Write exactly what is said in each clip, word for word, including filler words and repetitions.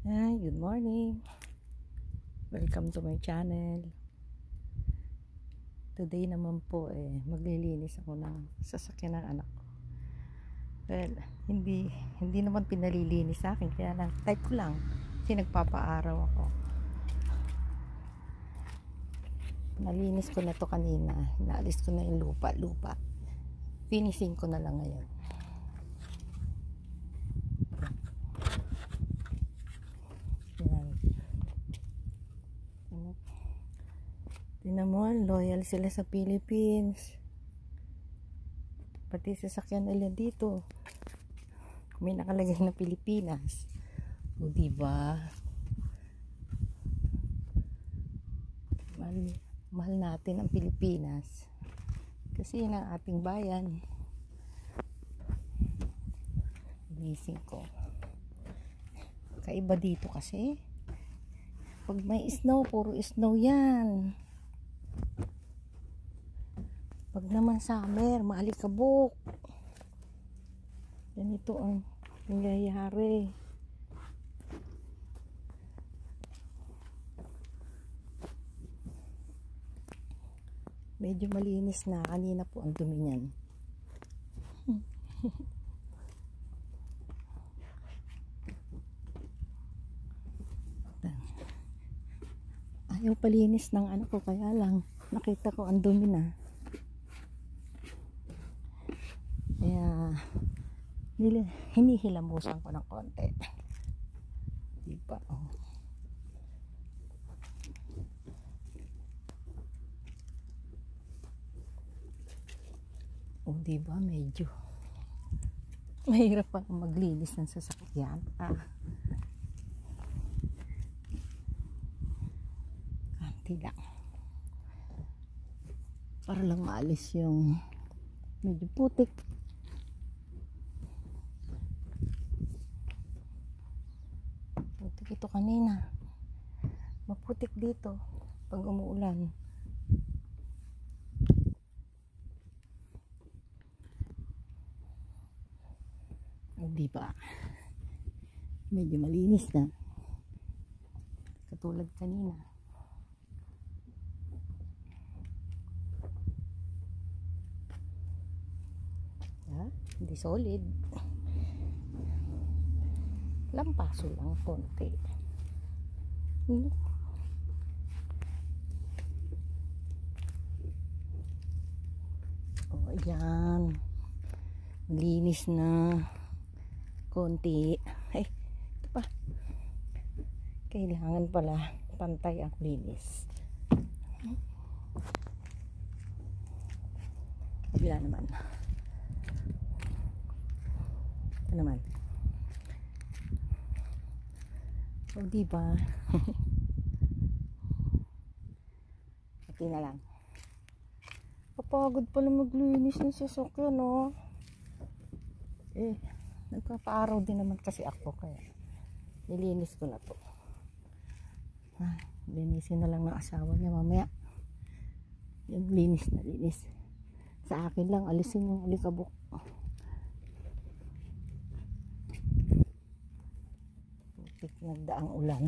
Hi, good morning. Welcome to my channel. Today naman po eh maglilinis ako ng sasakyan ng anak ko. Well, hindi hindi naman pinalilinis sa akin, kaya lang type ko lang kasi nagpapaaraw ako. Nalinis ko na to kanina. Inaalis ko na yung lupa lupa. Finishing ko na lang ngayon. Tingnan mo, loyal sila sa Philippines. Pati sasakyan nila dito may nakalagay na Pilipinas. O diba? Mahal, mahal natin ang Pilipinas. Kasi yun ang ating bayan. Inising ko. Kaiba dito kasi. Pag may snow, puro snow yan. Pag naman summer, maalikabok. Ganito ang nangyayari. Medyo malinis na. Kanina po ang dumi niyan. Ayaw palinis ng ano ko, kaya lang nakita ko ang dumi na. Kaya hinihilamusan ko ng konti. Diba? Oh. Oh, diba? Medyo mahirap pa maglinis ng sasakyan. Ah. Kanti lang. Para lang maalis yung medyo putik. Putik ito kanina. Maputik dito pag umuulan. O diba? Medyo malinis na. Katulad kanina. Yeah, hindi solid. Lampaso lang konti. Hmm. Oh, ayan. Linis na konti. Ay, ito pa. Kailangan pala pantay ang linis. Kabila naman. Ito naman. O, oh, diba? Pati na lang. Kapagod pala maglinis ng sasakyan, no? Eh, nagpapaaraw din naman kasi ako, kaya nilinis ko na to. Ah, linisin na lang ng asawa niya mamaya. Yung linis na linis. Sa akin lang, alisin yung alikabok. Nagdaang ulan.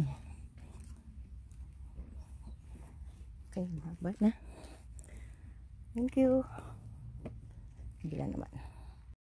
Okay, mabait na. Thank you. Bila naman.